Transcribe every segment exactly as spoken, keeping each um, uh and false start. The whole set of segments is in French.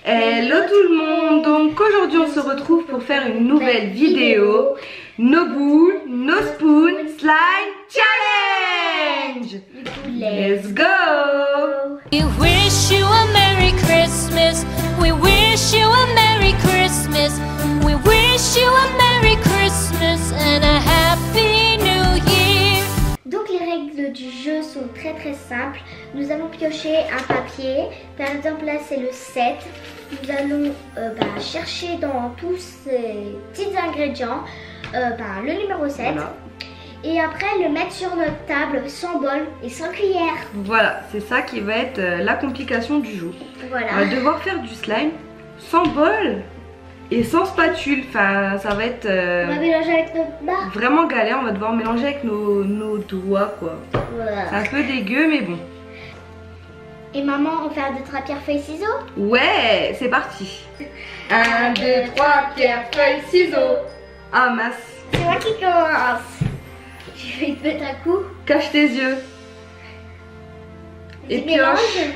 Hello tout le monde, donc aujourd'hui on se retrouve pour faire une nouvelle vidéo. No boules, no spoon, slime challenge. Let's go. We wish you a Merry Christmas. We wish you a Merry Christmas. We wish you a Merry Christmas and a Happy New Year. Donc les règles du jeu sont très très simples. Nous allons piocher un papier. Par exemple là c'est le sept. Nous allons euh, bah, chercher dans tous ces petits ingrédients euh, bah, le numéro sept. Voilà. Et après le mettre sur notre table sans bol et sans cuillère. Voilà, c'est ça qui va être euh, la complication du jour. Voilà. On va devoir faire du slime sans bol et sans spatule. Enfin, ça va être euh, on va mélanger avec notre main. Vraiment galère, on va devoir mélanger avec nos, nos doigts quoi. Voilà. C'est un peu dégueu mais bon. Et maman, on fait un, deux, trois, pierre, feuille, ciseaux? Ouais, c'est parti. un, deux, trois, pierre, feuille, ciseaux. Ah mince. C'est moi qui commence. Je vais te mettre un coup. Cache tes yeux. Et pioche.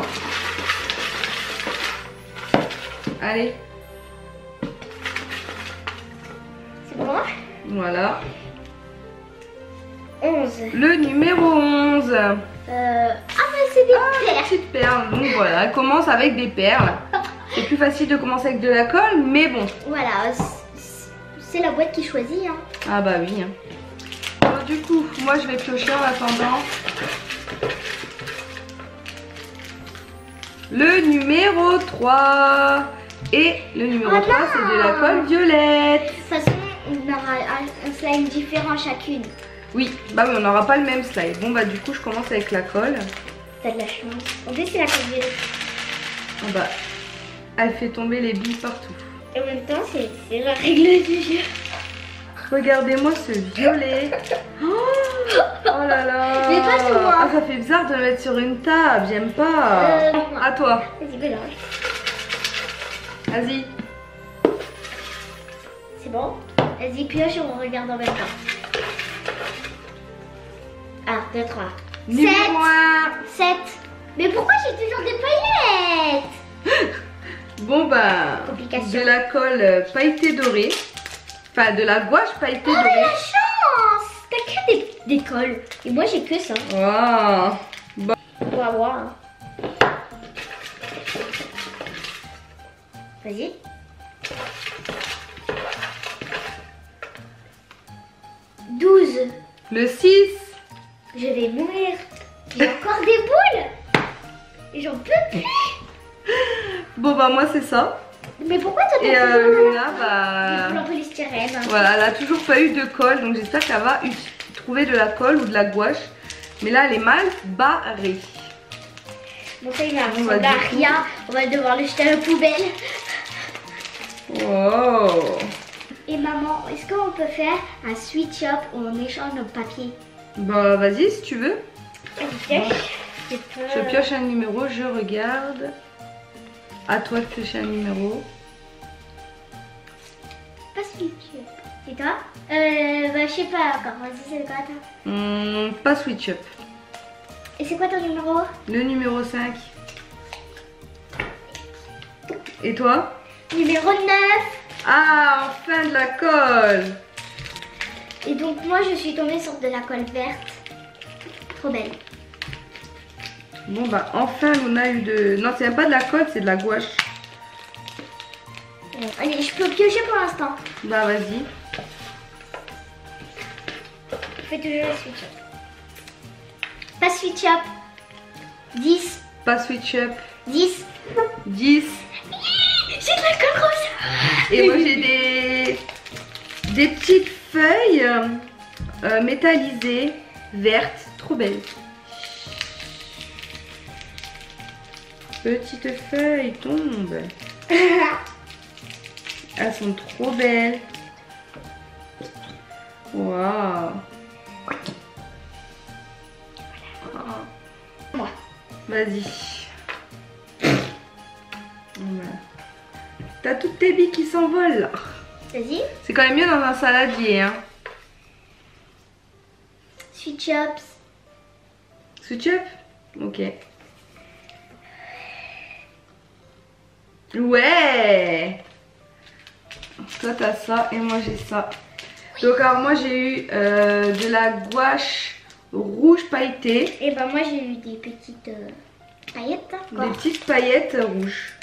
Allez. C'est bon? Voilà. onze. Le numéro onze. Euh... Ah mais c'est des ah, perles. Petite perle. Donc voilà, elle commence avec des perles. C'est plus facile de commencer avec de la colle, mais bon. Voilà, c'est la boîte qui choisit. Hein. Ah bah oui. Alors, du coup, moi je vais piocher en attendant. Le numéro trois. Et le numéro oh trois, c'est de la colle violette. De toute façon, on aura un, un slime différent chacune. Oui, bah oui, on n'aura pas le même slime. Bon bah du coup, je commence avec la colle. T'as de la chance. En plus, c'est la colle violette. Ah bah, elle fait tomber les billes partout. Et en même temps, c'est la règle du jeu. Regardez-moi ce violet. Oh, oh là là. Mais pas sur moi. Ah, ça fait bizarre de le mettre sur une table, j'aime pas. Euh, à toi. Vas-y, mélange. Vas-y. C'est bon? Vas-y, pioche et on regarde en même temps. un, deux, trois. Numéro un. sept. Mais pourquoi j'ai toujours des paillettes? Bon bah, complication. De la colle pailletée dorée. Enfin, de la gouache pailletée oh, dorée. Oh la chance. T'as que des, des colles. Et moi j'ai que ça. Wow. Bon. On va voir. Hein. Vas-y. douze. Le six. Je vais mourir. J'ai encore des boules. Et j'en peux plus. Bon bah moi c'est ça. Mais pourquoi toi t'as Et toujours euh, Luna bah... des boules en polystyrène. Voilà, elle a toujours pas eu de colle. Donc j'espère qu'elle va trouver de la colle ou de la gouache. Mais là elle est mal barrée. Bon ça il va ressembler à rien. On va devoir le jeter à la poubelle. Wow. Et maman, est-ce qu'on peut faire un sweet shop où on échange nos papiers? Bah vas-y si tu veux. Okay. Bon. Je pioche un numéro, je regarde. À toi de piocher un numéro. Pas sweet shop. Et toi? Euh, bah je sais pas encore. Vas-y, c'est quoi toi? Hum, pas switch up. Et c'est quoi ton numéro? Le numéro cinq. Et toi? Numéro neuf. Ah, enfin de la colle. Et donc moi je suis tombée sur de la colle verte. Trop belle. Bon bah enfin on a eu de... Non c'est même pas de la colle, c'est de la gouache. Bon, allez, je peux piocher pour l'instant. Bah vas-y. Je fais toujours le switch up. Pas switch up. dix. Pas switch up. dix. dix. J'ai de la colle rose. Et moi j'ai des... Des petites feuilles euh, métallisées, vertes, trop belles. Petites feuilles tombent. Elles sont trop belles. Waouh. Moi. Vas-y. Voilà. T'as toutes tes billes qui s'envolent là. Vas-y. C'est quand même mieux dans un saladier. Hein. Sweet chops. Sweet chop? Ok. Ouais. Toi t'as ça et moi j'ai ça. Donc alors moi j'ai eu euh, de la gouache rouge pailletée. Et ben moi j'ai eu des petites euh, paillettes. Hein, des petites paillettes rouges.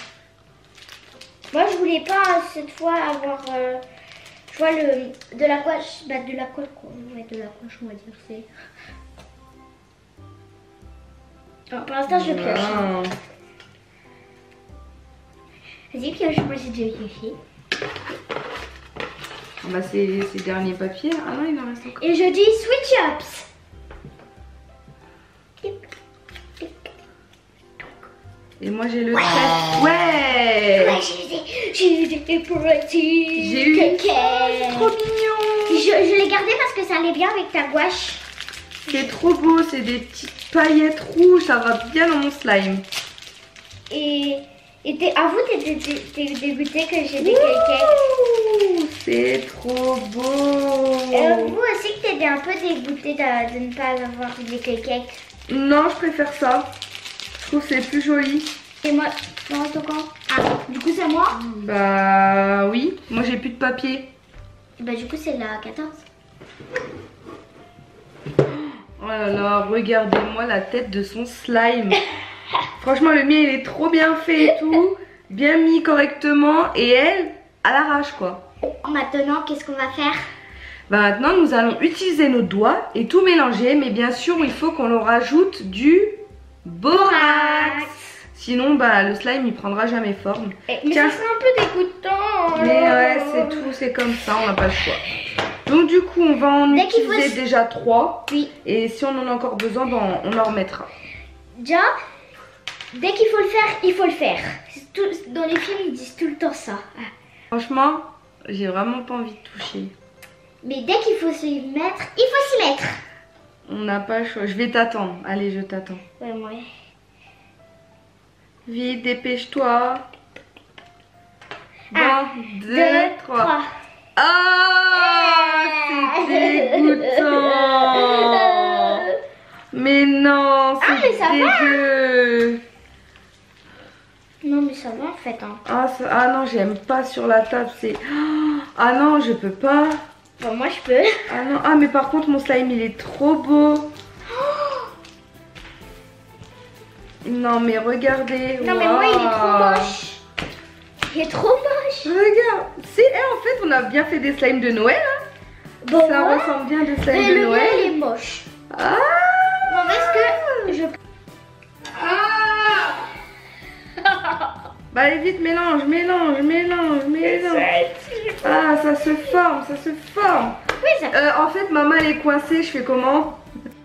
Moi je voulais pas cette fois avoir euh, je vois le de la gouache, bah de la gouache, ouais, de la gouache on va dire c'est. Alors, pour l'instant je pioche. Wow. Vas-y pioche, moi j'ai déjà pioché. Ah bah c'est ces derniers papiers. Ah non il en reste encore. Et je dis switch ups. Et moi j'ai le treize. Ouais, Ouais, j'ai eu des, j'ai eu des petits J'ai eu kékés. trop mignon. Je, je l'ai gardé parce que ça allait bien avec ta gouache. C'est trop beau, c'est des petites paillettes rouges, ça va bien dans mon slime. Et, et t'es, avoue, t'es, t'es, t'es dégoûtée que j'ai des kékés. Ouh, c'est trop beau. Euh, vous aussi que t'es un peu dégoûtée de, de ne pas avoir des kékés. Non, je préfère ça. Je trouve que c'est plus joli. Et moi, non, c'est quand? Ah, du coup c'est à moi? Bah oui, moi j'ai plus de papier. Bah du coup c'est la quatorze. Oh là là, regardez-moi la tête de son slime. Franchement le mien il est trop bien fait et tout. Bien mis correctement. Et elle, à l'arrache quoi. Maintenant, qu'est-ce qu'on va faire? Bah maintenant nous allons utiliser nos doigts et tout mélanger. Mais bien sûr il faut qu'on leur rajoute du borax. Sinon bah le slime il prendra jamais forme. Eh, mais Tiens. ça serait un peu dégoûtant. Mais ouais c'est tout, c'est comme ça, on n'a pas le choix. Donc du coup on va en Dès qu'il utiliser faut... déjà trois. Oui. Et si on en a encore besoin, ben, on en remettra. Déjà, dès qu'il faut le faire, il faut le faire. Tout, dans les films ils disent tout le temps ça. Franchement, j'ai vraiment pas envie de toucher. Mais dès qu'il faut s'y mettre, il faut s'y mettre. On n'a pas le choix. Je vais t'attendre. Allez, je t'attends. Ouais, moi. Vite, dépêche-toi. Un, Un, deux, deux, trois. trois. Ah, c'est dégoûtant. Mais non, Ah, mais ça c'est dégueu. Non, mais ça va en fait. Hein. Ah, ça- ah non, j'aime pas sur la table. C'est. Ah non, je peux pas. Bon, moi je peux. Ah non, ah mais par contre mon slime il est trop beau. Non mais regardez. Non, mais moi il est trop moche. Il est trop moche. Regarde, c'est eh, en fait on a bien fait des slimes de Noël. Hein. Bon, Ça ouais. ressemble bien des slimes Mais de le mien Noël. il est moche. Ah. Bon, est-ce que je. Ah. Bah allez vite, mélange, mélange, mélange, mélange. Ah ça se forme, ça se forme. Oui, ça. Euh, en fait maman elle est coincée, je fais comment?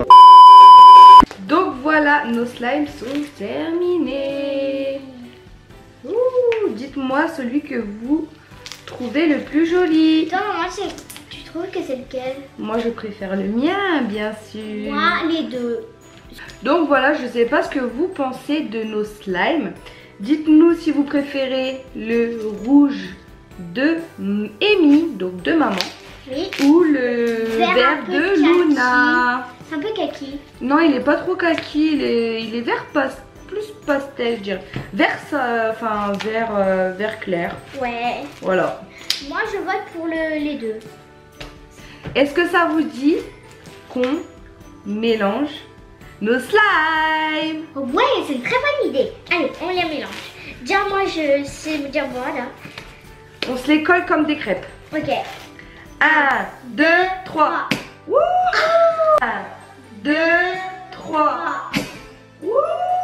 Donc voilà, nos slimes sont terminés. Ouh, dites-moi celui que vous trouvez le plus joli. Toi, maman, c'est- tu trouves que c'est lequel? Moi je préfère le mien bien sûr. Moi, les deux. Donc voilà, je sais pas ce que vous pensez de nos slimes. Dites-nous si vous préférez le rouge de Amy, donc de maman, Oui. ou le Vert vert un peu de kaki. Luna. C'est un peu kaki. Non, il est pas trop kaki, il est, il est vert pas, plus pastel, je dirais. Vert, ça, enfin vert, euh, vert clair. Ouais. Voilà. Moi, je vote pour le, les deux. Est-ce que ça vous dit qu'on mélange nos slimes? Ouais, c'est une très bonne idée. Allez, on les mélange. Déjà, moi, je sais me dire voilà. On se les colle comme des crêpes. Ok. un, deux, trois. Wouh! un, deux, trois. Wouh!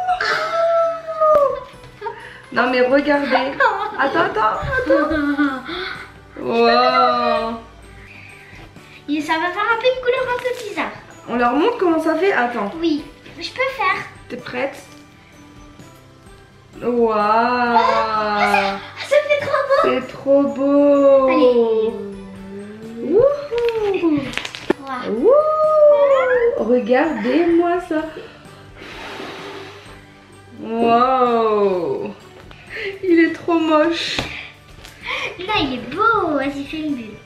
Non mais regardez. Attends, attends. Wow. Et ça va faire un peu une couleur un peu bizarre. On leur montre comment ça fait. Attends. Oui, je peux faire. T'es prête? Waouh! Ah, ça fait trop beau. C'est trop beau! Allez. Wouhou! Wow. Wouh! Regardez-moi ça! Wow! Il est trop moche! Là, il est beau. Vas-y, fais une bulle.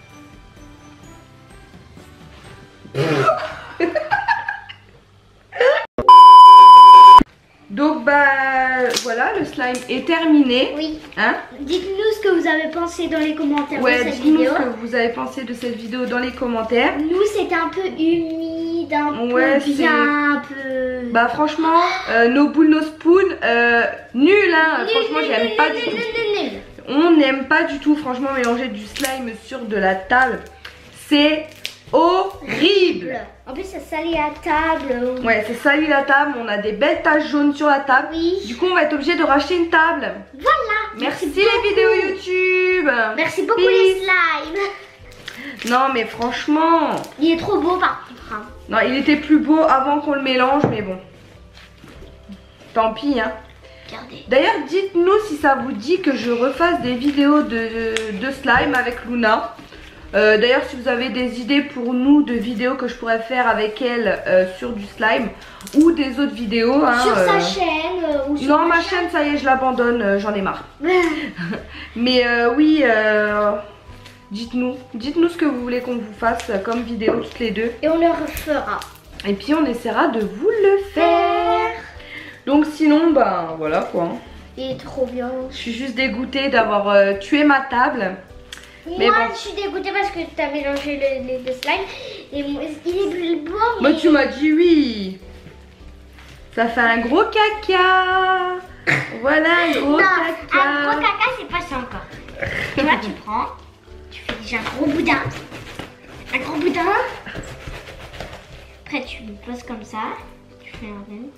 Donc bah voilà, le le slime est terminé. Oui. Hein? Dites-nous ce que vous avez pensé dans les commentaires Ouais, de cette dites-nous vidéo. ce que vous avez pensé de cette vidéo dans les commentaires. Nous, c'était un peu humide, un Ouais, peu bien, un peu... Bah franchement, euh, nos boules, nos spoons, euh, nul hein. Nul, franchement, nul, j'aime nul, pas nul, du tout. nul, nul, nul. On n'aime pas du tout, franchement, mélanger du slime sur de la table. C'est horrible. En plus, ça salit la table. Ouais, c'est sali la table, on a des belles taches jaunes sur la table. Oui. Du coup, on va être obligé de racheter une table. Voilà. Merci, les vidéos YouTube. Merci beaucoup Peace. les slimes. Non, mais franchement, Il est trop beau par contre. Hein. non, il était plus beau avant qu'on le mélange, mais bon. Tant pis, hein. Regardez. D'ailleurs, dites-nous si ça vous dit que je refasse des vidéos de, de slime avec Luna. Euh, D'ailleurs, si vous avez des idées pour nous de vidéos que je pourrais faire avec elle euh, sur du slime ou des autres vidéos. Hein, sur euh... sa chaîne euh, ou sur Non, ma chaîne, ça y est, je l'abandonne, euh, j'en ai marre. Mais euh, oui, euh, dites-nous, dites-nous ce que vous voulez qu'on vous fasse comme vidéo toutes les deux. Et on le refera. Et puis on essaiera de vous le faire. Donc sinon, ben voilà quoi. Il est trop bien. Je suis juste dégoûtée d'avoir euh, tué ma table. Mais moi, bon. je suis dégoûtée parce que tu as mélangé le, les deux slimes. Et moi, il est plus bon. Moi, mais... tu m'as dit oui. Ça fait un gros caca. Voilà, un gros non, caca. un gros caca, c'est pas ça encore. Tu vois, tu prends, tu fais déjà un gros boudin. Un gros boudin. Après, tu le poses comme ça. Tu fais un rond.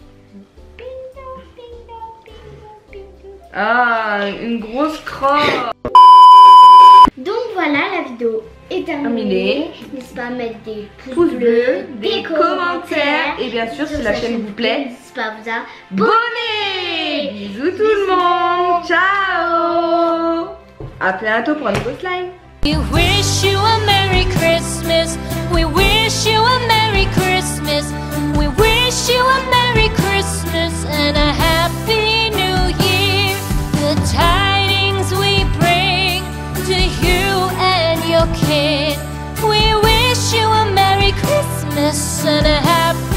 Ah, une grosse crotte. Donc voilà, la vidéo est terminée. Terminée. N'hésitez pas à mettre des pouces, Pouces bleus, bleus, des commentaires. Et bien sûr, si la chaîne vous plaît, n'hésitez pas à vous abonner. abonnez. Bisous tout le monde. Ciao. À bientôt pour un nouveau slime. We wish you a Merry Christmas. We wish you a Merry Christmas. We wish you a Merry Christmas and a Happy New Year. The tidings we bring to you and your kid. We wish you a Merry Christmas and a Happy